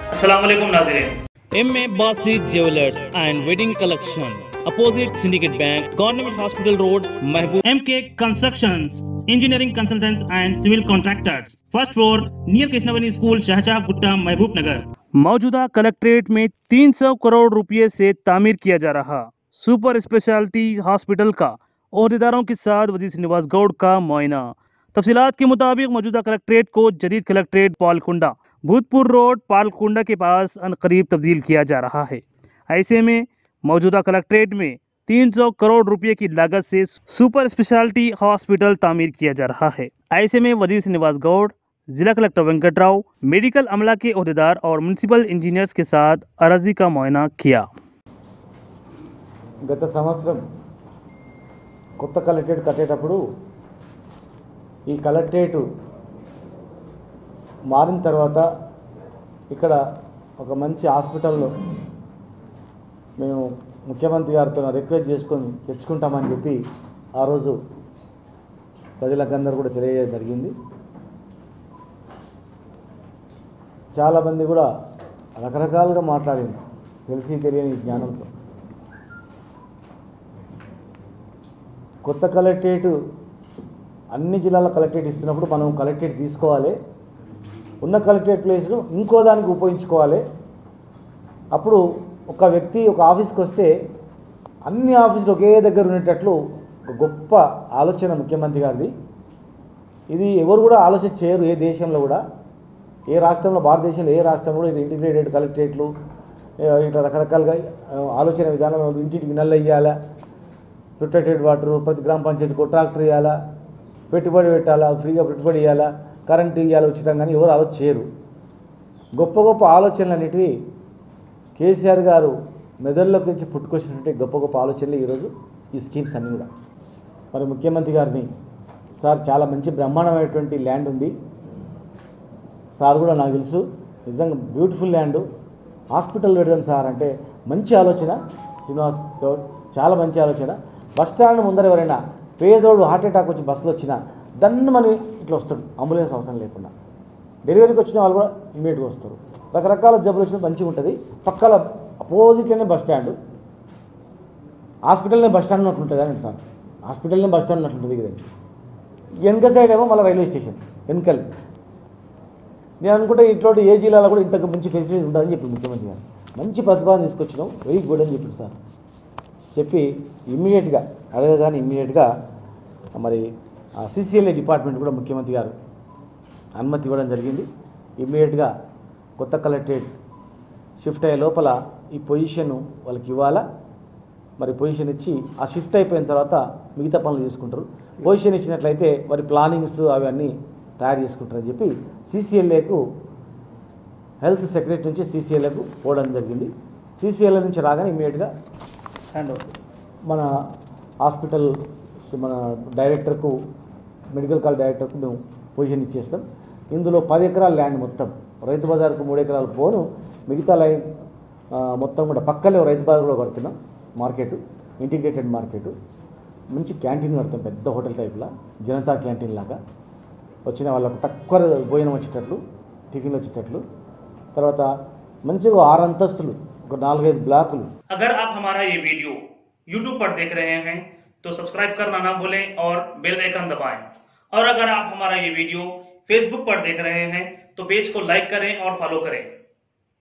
अस्सलाम वालेकुम नाज़रीन। M.A. Basit Jewelers and Wedding Collection, opposite Syndicate Bank, Government Hospital Road, Mahbub. MK Constructions, Engineering Consultants and Civil Contractors, first floor near Krishnaveni school, Shahjahan Gutta, Mahbubnagar. मौजूदा collectorate में 300 करोड़ रुपए से तामीर किया जा रहा सुपर स्पेशलिटी हॉस्पिटल का ओहदेदारों के साथ वजीर श्रीनिवास गौड़ का मुआयना। तफसीलात के मुताबिक मौजूदा कलेक्ट्रेट को जदीद कलेक्ट्रेट पालकुंडा भूतपुर रोड पालकुंडा के पास अनकरीब तब्दील किया जा रहा है। ऐसे में मौजूदा कलेक्ट्रेट में 300 करोड़ रुपए की लागत से सुपर स्पेशलिटी हॉस्पिटल तामीर किया जा रहा है। ऐसे में वजीर श्रीनिवास गौड़, जिला कलेक्टर वेंकट राव, मेडिकल अमला के ओहदेदार और म्युनिसिपल इंजीनियर्स के साथ अराजी का मुआयना किया। గత సంవత్సరం కొత్త కలెక్టరేట్ కట్టేటప్పుడు ఈ కలెక్టరేట్ మారిన తర్వాత ఇక్కడ ఒక మంచి హాస్పిటల్లో మేము ముఖ్యమంత్రి గారితో రిక్వెస్ట్ చేసుకొని తెచ్చుకుంటామని చెప్పి ఆ రోజు ప్రజలకందరూ కూడా తెలియజేయడం జరిగింది। చాలామంది కూడా రకరకాలుగా మాట్లాడింది తెలిసి తెలియని జ్ఞానంతో। కొత్త కలెక్టరేట్ అన్ని జిల్లాల కలెక్టరేట్ ఇస్తున్నప్పుడు మనం కలెక్టరేట్ తీసుకోవాలి, ఉన్న కలెక్టరేట్ ప్లేస్ను ఇంకో దానికి ఉపయోగించుకోవాలి। అప్పుడు ఒక వ్యక్తి ఒక ఆఫీస్కి వస్తే అన్ని ఆఫీసులు ఒకే దగ్గర ఉండేటట్లు ఒక గొప్ప ఆలోచన ముఖ్యమంత్రి గారిది। ఇది ఎవరు కూడా ఆలోచన చేయరు, ఏ దేశంలో కూడా, ఏ రాష్ట్రంలో, భారతదేశంలో ఏ రాష్ట్రంలో కూడా ఇంటిగ్రేటెడ్ కలెక్టరేట్లు ఇట్లా రకరకాలుగా ఆలోచన విధానం, ఇంటింటికి నల్ల ఇవ్వాలా, ప్రొటెక్టెడ్ వాటర్, ప్రతి గ్రామ పంచాయతీకి ట్రాక్టర్ ఇవ్వాలా, పెట్టుబడి పెట్టాలా, ఫ్రీగా పెట్టుబడి ఇవ్వాలా, కరెంటు ఇవ్వాలి ఉచితంగా, ఎవరు ఆలోచన చేయరు। గొప్ప గొప్ప ఆలోచనలు అనేటివి కేసీఆర్ గారు మెదడులోకి నుంచి పుట్టుకొచ్చినటువంటి గొప్ప గొప్ప ఆలోచనలు ఈరోజు ఈ స్కీమ్స్ అన్నీ కూడా। మరి ముఖ్యమంత్రి గారిని సార్ చాలా మంచి బ్రహ్మాండమైనటువంటి ల్యాండ్ ఉంది సార్, కూడా నాకు తెలుసు, నిజంగా బ్యూటిఫుల్ ల్యాండ్, హాస్పిటల్ పెడదాం సార్ అంటే మంచి ఆలోచన శ్రీనివాస్ గౌడ్, చాలా మంచి ఆలోచన। బస్ స్టాండ్ ముందర ఎవరైనా పేదోడు హార్ట్ అటాక్ వచ్చి బస్సులో వచ్చినా దన్ను మన ఇట్లా వస్తాడు, అంబులెన్స్ అవసరం లేకుండా, డెలివరీకి వచ్చిన వాళ్ళు కూడా ఇమ్మీడియట్గా వస్తారు, రకరకాల జబ్బులు వచ్చినా మంచిగా ఉంటుంది। పక్కల అపోజిట్లోనే బస్ స్టాండ్, హాస్పిటల్నే బస్ స్టాండ్ ఉన్నట్లుంటుంది అని సార్, హాస్పిటల్నే బస్ స్టాండ్ ఉన్నట్లుంటుంది కదండి। వెనుక సైడ్ ఏమో మళ్ళీ రైల్వే స్టేషన్ వెనుకల్। నేను అనుకుంటే ఇట్లాంటి ఏ జిల్లాలో కూడా ఇంతకు మంచి ఫెసిలిటీ ఉంటుందని చెప్పి ముఖ్యమంత్రి గారు మంచి ప్రతిపాదన తీసుకొచ్చినాం, వెరీ గుడ్ అని చెప్పింది సార్ చెప్పి ఇమ్మీడియట్గా అడగగానే ఇమ్మీడియట్గా మరి CCLA డిపార్ట్మెంట్ కూడా ముఖ్యమంత్రి గారు అనుమతి ఇవ్వడం జరిగింది। ఇమ్మీడియట్గా కొత్త కలెక్టరేట్ షిఫ్ట్ అయ్యే లోపల ఈ పొజిషన్ వాళ్ళకి ఇవ్వాలా, మరి పొజిషన్ ఇచ్చి ఆ షిఫ్ట్ అయిపోయిన తర్వాత మిగతా పనులు చేసుకుంటారు। పొజిషన్ ఇచ్చినట్లయితే మరి ప్లానింగ్స్ అవన్నీ తయారు చేసుకుంటారని చెప్పి CCLAకు, హెల్త్ సెక్రటరీ నుంచి CCLAకు పోవడం జరిగింది। CCLA నుంచి రాగానే ఇమ్మీడియట్గా అండ్ మన హాస్పిటల్ మన డైరెక్టర్కు, మెడికల్ కాలేజ్ డైరెక్టర్కు మేము పొజిషన్ ఇచ్చేస్తాం। ఇందులో 10 ఎకరాల ల్యాండ్ మొత్తం రైతు బజార్కు 3 ఎకరాలు పోను, మిగతా లైన్ మొత్తం కూడా పక్కనే రైతు బజార్ కూడా కడుతున్నాం, మార్కెట్, ఇంటిగ్రేటెడ్ మార్కెట్, మంచి క్యాంటీన్ కడతాం, పెద్ద హోటల్ టైప్లా, జనతా క్యాంటీన్ లాగా, వచ్చిన వాళ్ళకు తక్కువ భోజనం వచ్చేటట్లు, టిఫిన్లు వచ్చేటట్లు, తర్వాత మంచిగా 6 అంతస్తులు, ఒక 4-5 బ్లాకులు। अगर आप हमारा ये वीडियो YouTube पर देख रहे हैं तो सब्सक्राइब करना ना भूलें और बेल आइकन दबाएं, और अगर आप हमारा ये वीडियो Facebook पर देख रहे हैं तो पेज को लाइक करें और फॉलो करें।